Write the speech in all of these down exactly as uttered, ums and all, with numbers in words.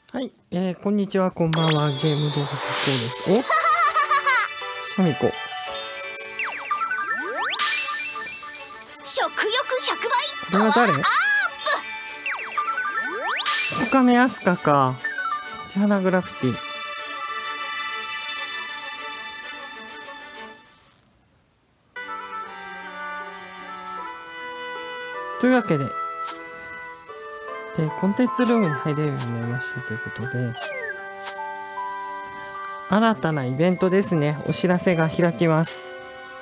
はい、えー、こんにちは、こんばんは。ゲーム動画発表です。お、シャミ子。 食欲ひゃくばい。 これは誰？オカメアスカか。スチャーナグラフィティ。というわけで、えー、コンテンツルームに入れるようになりましたということで、新たなイベントですね。お知らせが開きます。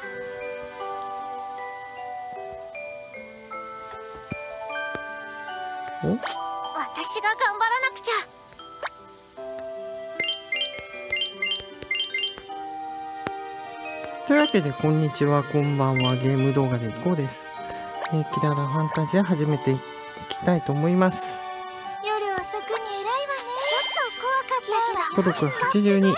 お？ 私が頑張らなくちゃ。 というわけで、こんにちは、こんばんは。ゲーム動画でいこうです。えー、キララファンタジア始めていきたいと思います。 夜遅くに偉いわね。ちょっと怖かったけど。 孤独はちじゅうに。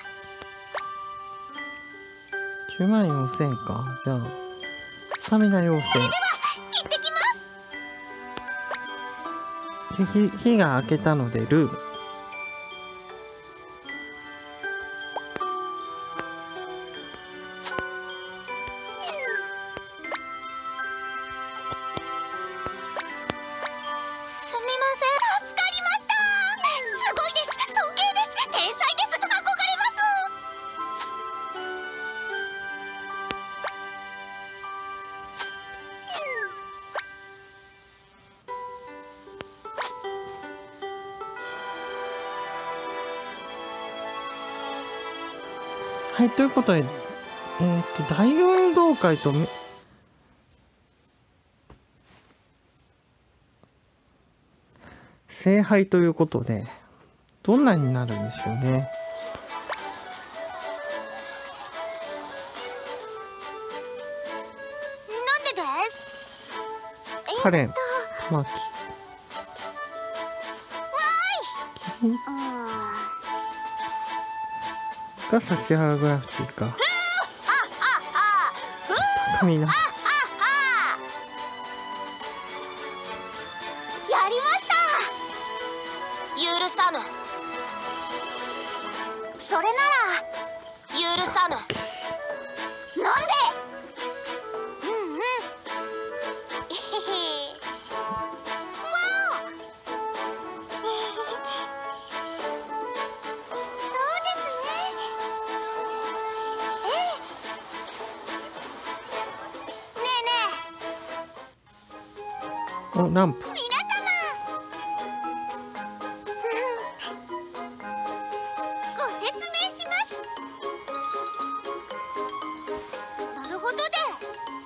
きゅうまんよんせんか。じゃあ、スタミナ要請。 それでは、行ってきます。 で、火、火が明けたので、ルー。 すみません。助かりました。すごいです。尊敬です。天才です。憧れます。 はい、ということで、えっと、大運動会とめ、聖杯ということで、どんなになるんでしょうね。 なんでです？ カレン、マキ。キリンうーん。 がサチハラグラフィティか。高みな。 やりました。許さぬ。それなら許さぬ。なんで？うんうん。えへへ。わお。そうですね。ええ。ねえねお、ランプ。 え。皆様。ご説明します。なるほどです。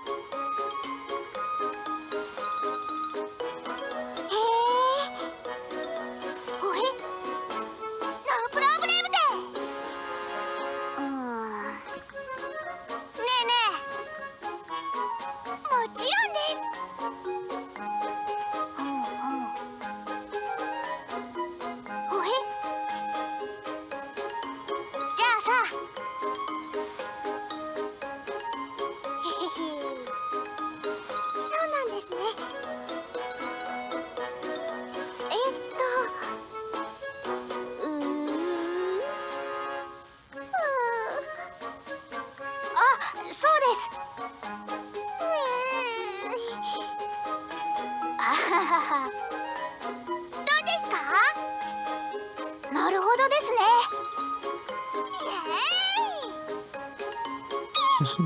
へえ。ほえ。ノープロブレムです。うーん。ねえねえ。もちろんです。うんうん。ほえ。じゃあさ。へへへ。そうなんですね。えっとうーん。うーん。あ、そうです。うーん。あははは。どうですか？なるほどですね。イエーイ。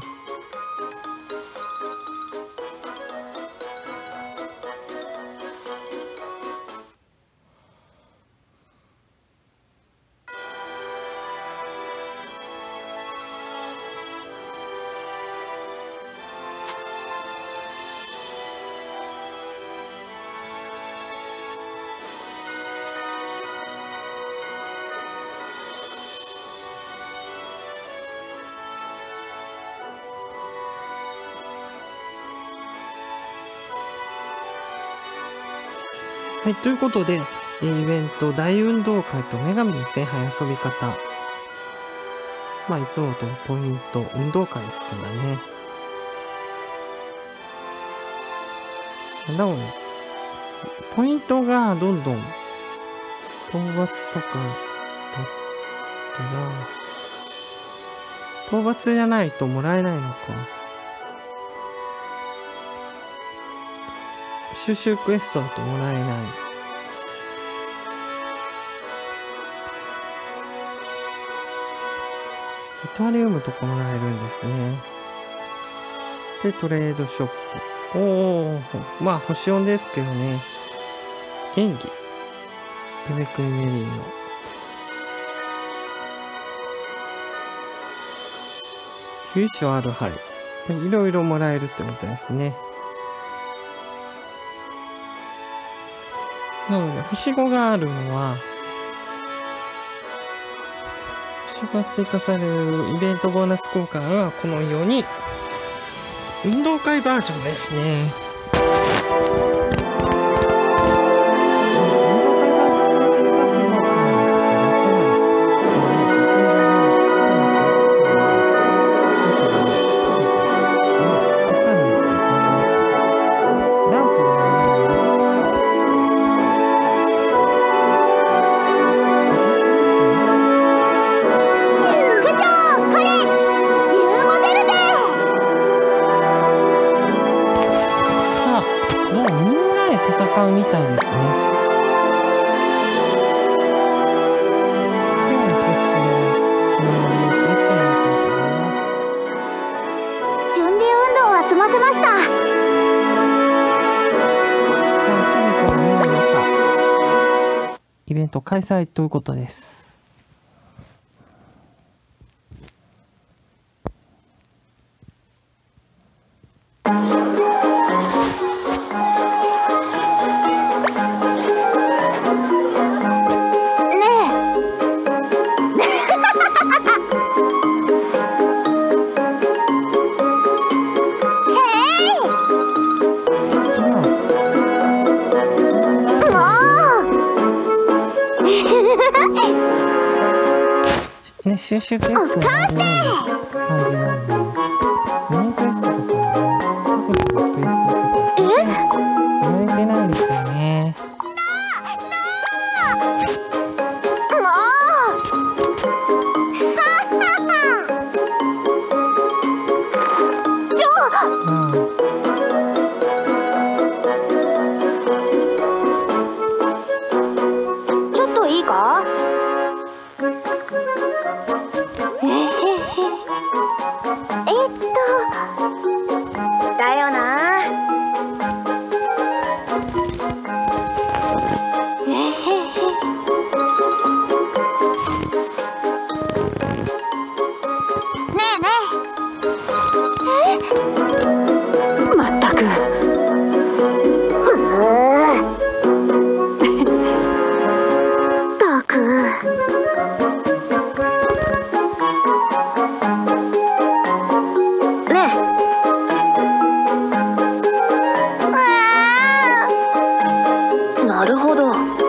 はい、ということで、えーイベント、大運動会と女神の聖杯遊び方。まあ、いつもとポイント、運動会ですからね。なんだろうね。ポイントがどんどん討伐とかだったら、討伐じゃないともらえないのか。収集クエストだともらえない。アトリウムとかもらえるんですね。で、トレードショップ。おー、まあ、星よんですけどね。演技。ベベクリメリーの。由緒ある針。いろいろもらえるってことですね。なので、星ごがあるのは、星ごが追加されるイベントボーナス効果はこのように、運動会バージョンですね。イベント開催ということです。ね、収集クエストをやるような感じなんで、ミニクエストとかあります。特にクエストとか全然言われてないですよね。 ちょっといいか？なるほど。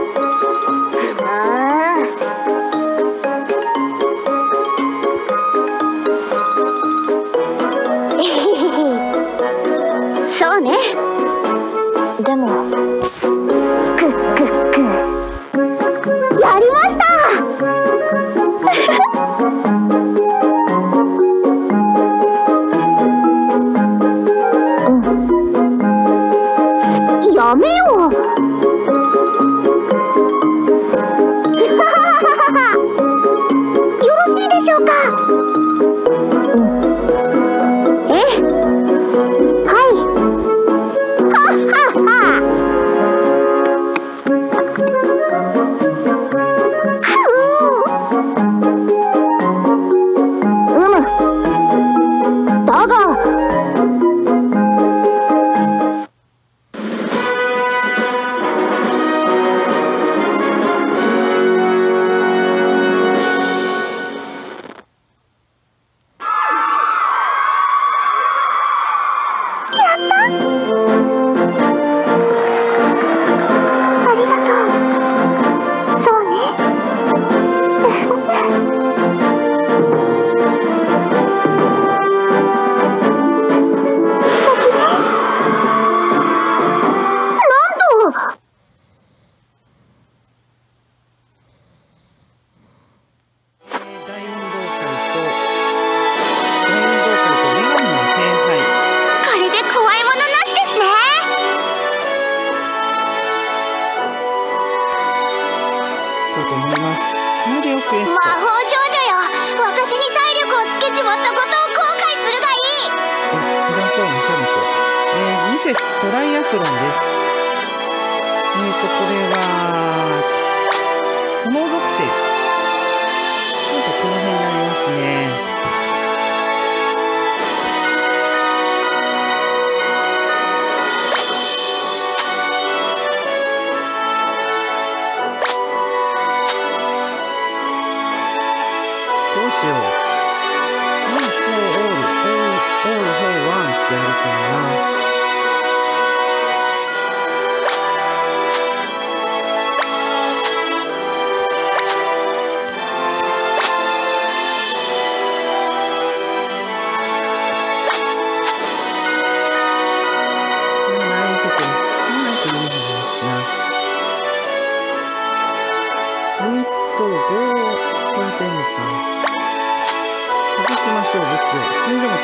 そうね。でも、クックック。やりました！ こうと思います。シナリオクエスト。 魔法少女よ、私に体力をつけちまったことを後悔するがいい。 え、偉そうなシャミ子。えー、に節トライアスロンです。えーと、これは、炎属性。ちょっとこの辺になりますね。どうしよう。オール、フォー、オール、オール、オール、フォー、ワンってやるからな。それでも足りないか。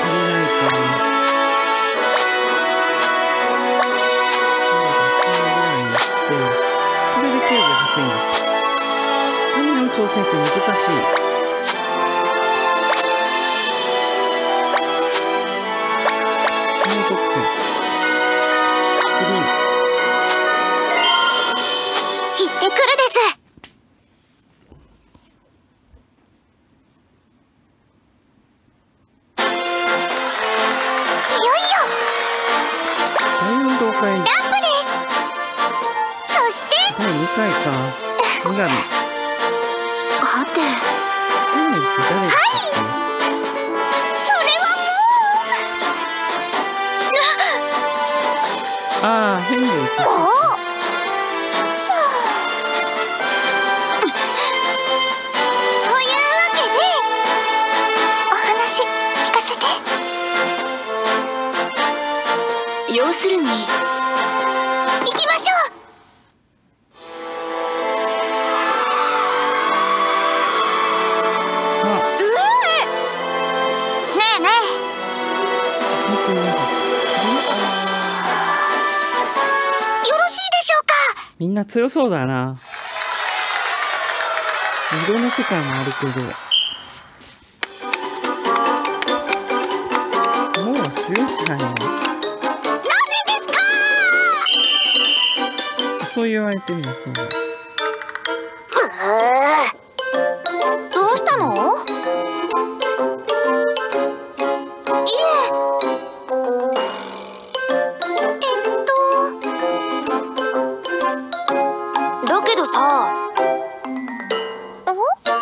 そのぐらいにして、これできゅうじゅうはちになった。スタミナの調整って難しい。この特性。クリーム。 行ってくるです。 ランプです。 そしてだいにかいか。女神。 はて。 女神って誰でしたっけ？ はい。それはもう。 ああ、フェンネルって。 おお。というわけで、お話聞かせて。要するに。行きましょう。 さあ。 うえ。ねえねえ。 よろしいでしょうか。 みんな強そうだな。いろんな世界もあるけど。もう強いんじゃないの？そう言われてみる。そうだ。 どうしたの？いえ。えっと。だけどさ。お？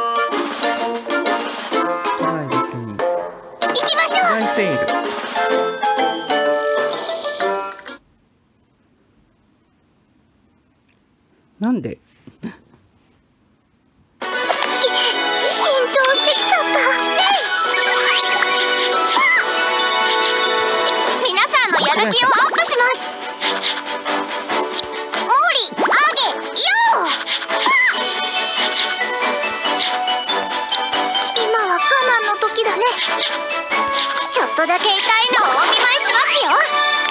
トライだけに。 行きましょう。 トライセール。なんで？緊張してきちゃった。皆さんのやる気をアップします。モーリー、アーゲ、ヨー。今は我慢の時だね。ちょっとだけ痛いのをお見舞いしますよ。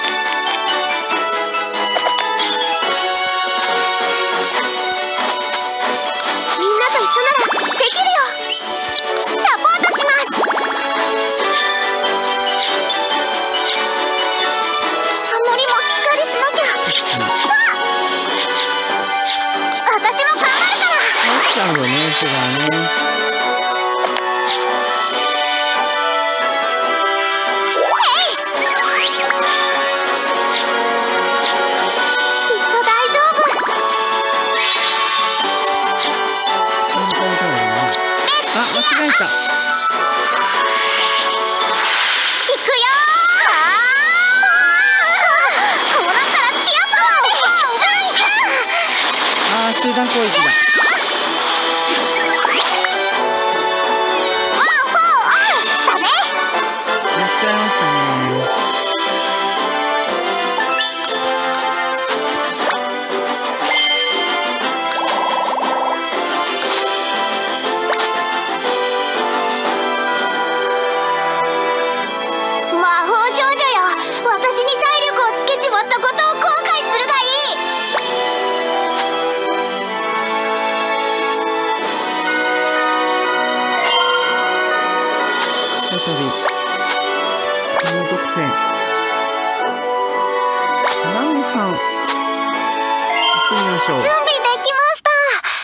ちゃうよね、それはね。あ、間違えた。 行くよー。こうなったらチアパワーで。 あー、集団攻撃だ。 ったことを後悔するがいい。 人連続戦。じゃあラミさん行ってみましょう。 準備できました。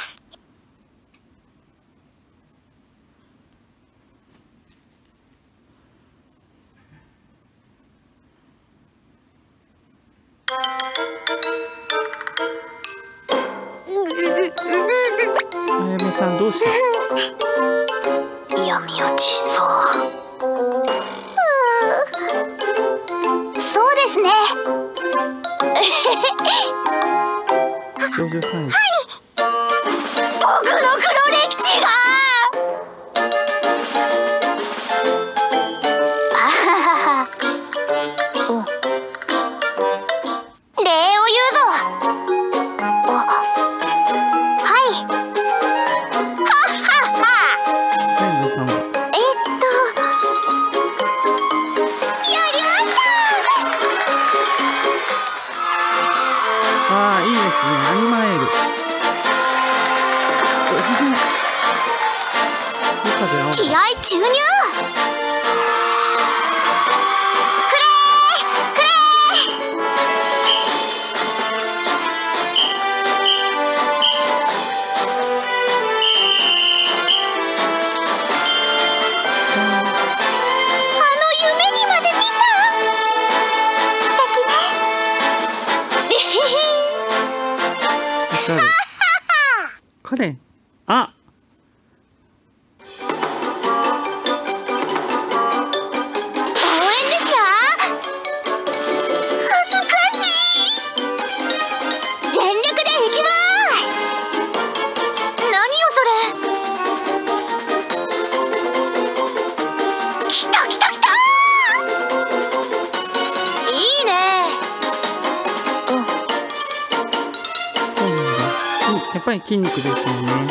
あやめさんどうした？ 闇落ちそう。そうですね。 少女さん。 僕の黒歴史が。あははは。うん。礼を言うぞ。あ、はい。はっはっは。 先祖様。 えっと、やりました。 ああ、いいですね。アニマエール。スイカじゃ気合注入。 カレン。あ、 応援ですよ。恥ずかしい。全力でいきます。何よそれ。きたきたきた。いいね。うん。 そうなんだ。うん、やっぱり筋肉ですよね。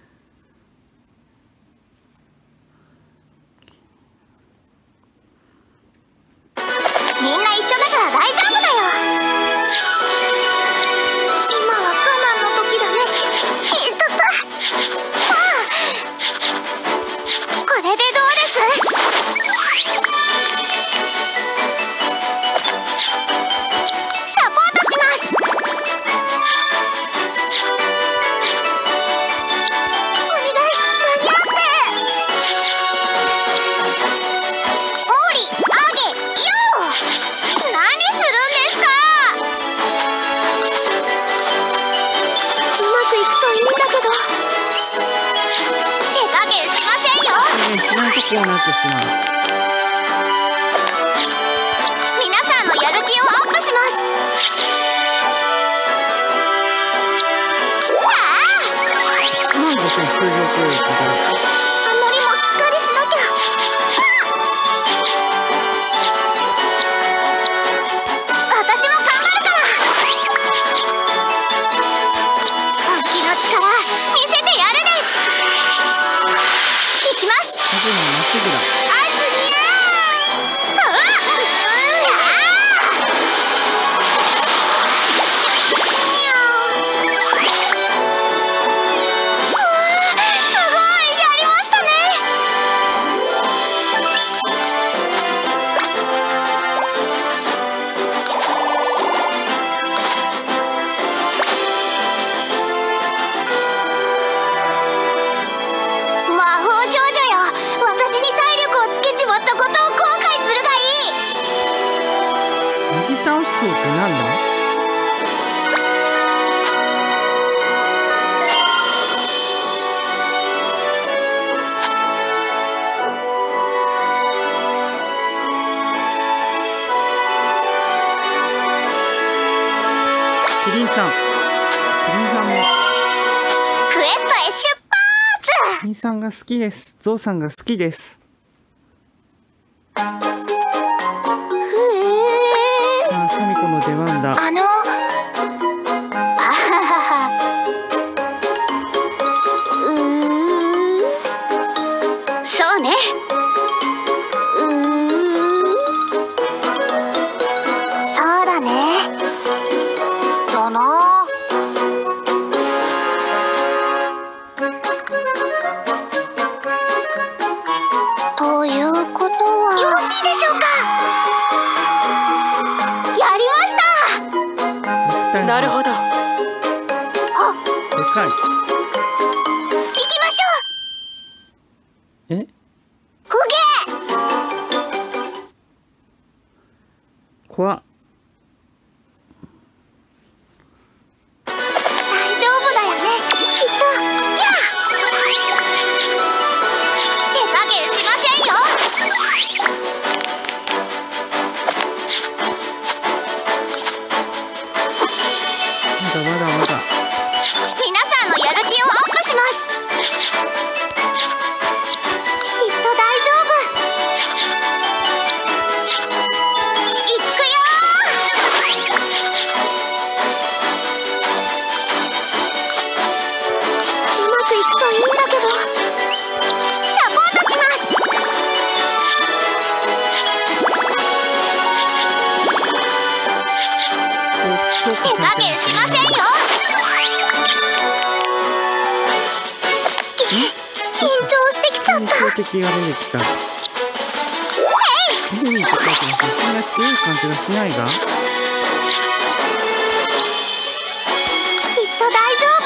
みんな一緒だから大丈夫だよ。今は我慢の時だね。いたた。はあ、これでどうです？サポートします。お願い、間に合って。モーリー、アーゲ、ヨー。何するんですか？うまくいくといいんだけど。手加減しませんよ。 ね、しないとこうなってしまう。 皆さんのやる気をアップします。ああ、 なんでその通常攻撃が。 あまりもしっかりしなきゃ。私も頑張るから。本気の力見せてやるです。いきます。 はじめまっしぐら。 あずにゃー。うわっ、うん、あー。にゃー。うわー、すごい、やりましたね。魔法少女よ、私に体力をつけちまったことを後悔するがいい。 右倒しそうってなんだ？キリンさん。キリンさんも。 クエストへ出発。 キリンさんが好きです。ゾウさんが好きです。 ふー。 あ、シャミ子の出番だ。 あの、あははは。うーん。そうね。うーん。そうだね。だな。ということなるほど。あ、 でかい。 行きましょう。 え、 ほげ。 怖っ。 大丈夫だよね、きっと。やあ、手加減しませんよ。 まだまだまだ。 皆さんのやる気をアップします。きっと大丈夫。いくよー。うまくいくといいんだけど。サポートします。手加減しませんよ。緊張してきちゃった。 強敵が出てきた。エネミーって書いてますね。そんな強い感じがしないが。 きっと大丈夫。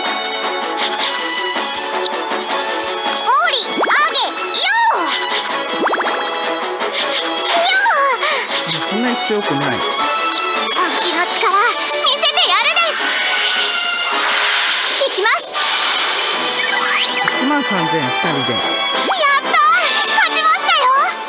オーリー、アーゲ、ヨー。ヨー。 そんなに強くない。 本気の力見せてやるです。いきます。 いちまんさんぜんふたりで。 やったー、勝ちましたよ。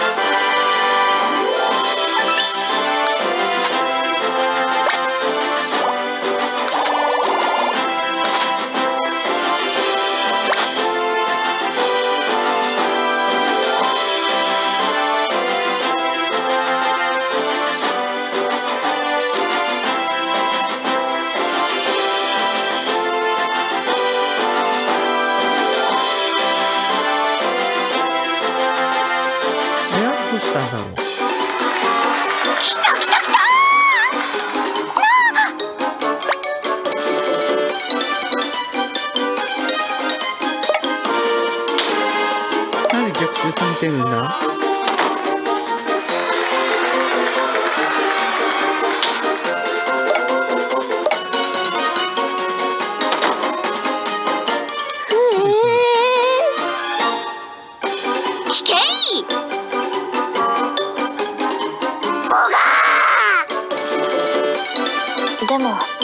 え、どうしたんだろう。 きたきたきたなんで逆襲されてるんだ。 危険い。ボガー。でも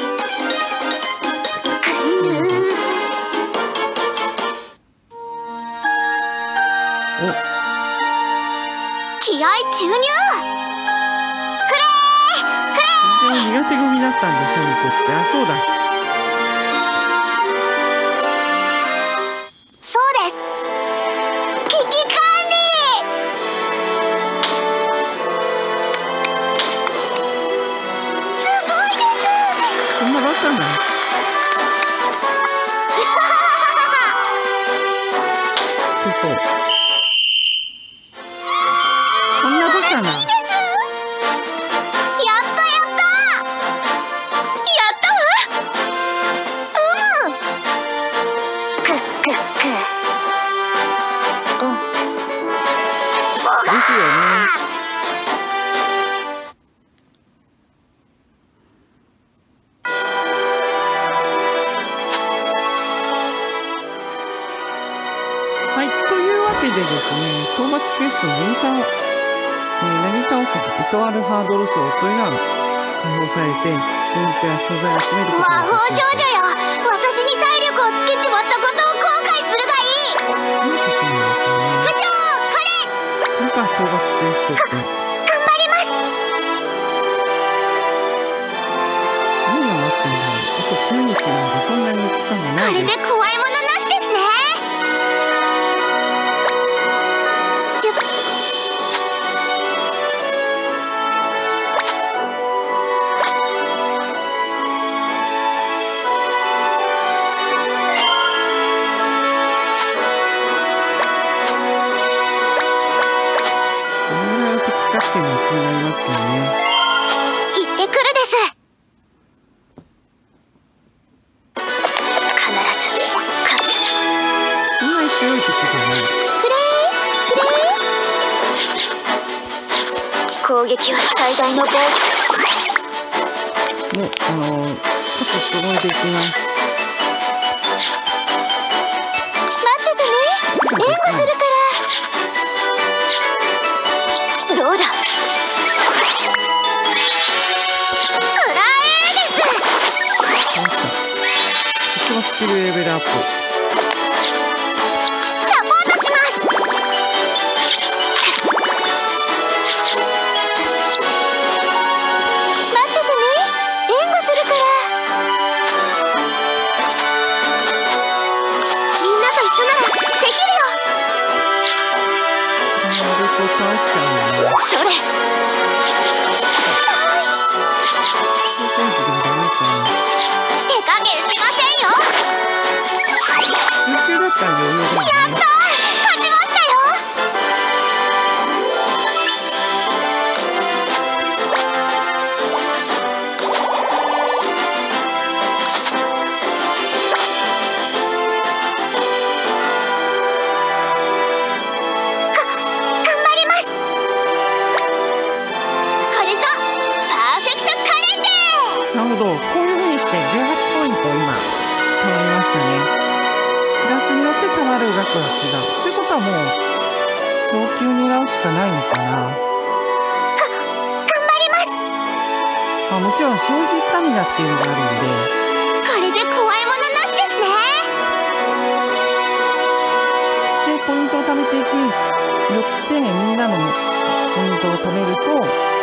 お、 気合注入。くれーくれ全然苦手組だったんだ、シャミ子って。あ、そうだ。 ー。そうです。危機管理。すごいです。 そんなバカな。そう。そんなバカな。 やったやったやったわ。うん。くっくっく。うん。ボガですよね。はい、というわけでですね、討伐クエストのリーサを、えー、なぎ倒せば糸あるハードル層というのは解放されて、運転や素材を集めること魔法ができる。 少女よ、私に体力をつけちまったことを後悔するがいい。 いい説明ですよね。 部長、これこれか、討伐クエストって。 頑張ります。 何が待ってんだろう。あときゅうにちなんでそんなに期間がなこれでいです。 怖いものなしですね。シュッ。 どのぐらいの敵かっていうのは気になりますけどね。 行ってくるです。必ず勝つ。 そんなに強い敵じゃない。 フレーフレー。攻撃は最大の防御。 もう、あのー、 とすごいできます。 待っててね、援護するから。どうだ、くらえです。 こっちもスキルレベルアップ。 サポートします。待っててね、援護するから。みんなと一緒ならできるよ。 なるほど、倒しちゃうね。 それ。 そういう感じでもダメかな。 手加減しませんよ。 中級だったら余裕だよね。 やったー、勝ちましたよ。か、頑張ります。これぞパーフェクトカレンデー。 なるほど、こういう風にしてじゅうはちポイント今たまりましたね。クラスによってたまる額が違うってことはもう早急に狙うしかないのかな。 頑張ります。 まあ、もちろん消費スタミナっていうのがあるんで、 これで怖いものなしですね。 でポイントを貯めていくによってみんなのポイントを貯めると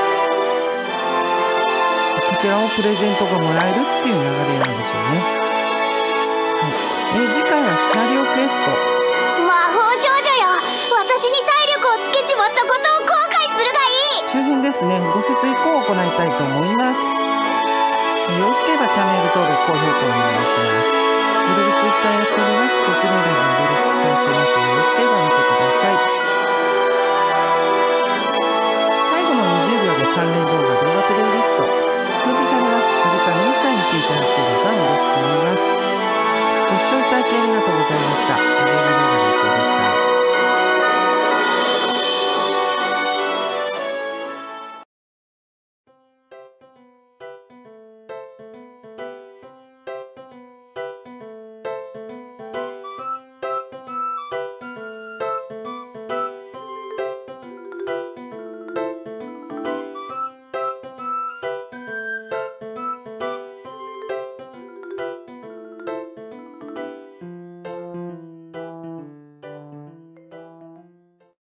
こちらもプレゼントがもらえるっていう流れなんでしょうね。はい、え次回はシナリオクエスト。 魔法少女よ、私に体力をつけちまったことを後悔するがいい。 周辺ですね、ご説以降を行いたいと思います。よろしければチャンネル登録、高評価お願いします。ブログ、ツイッターやっております。説明欄